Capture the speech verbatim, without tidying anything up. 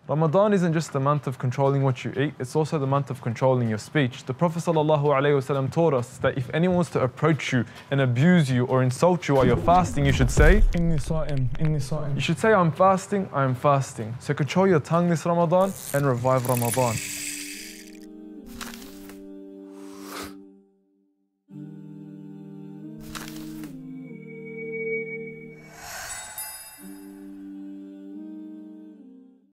Ramadan isn't just the month of controlling what you eat, it's also the month of controlling your speech. The Prophet ﷺ taught us that if anyone wants to approach you and abuse you or insult you while you're fasting, you should say, Inni sa'im, inni sa'im. You should say, I'm fasting, I'm fasting. So control your tongue this Ramadan and revive Ramadan.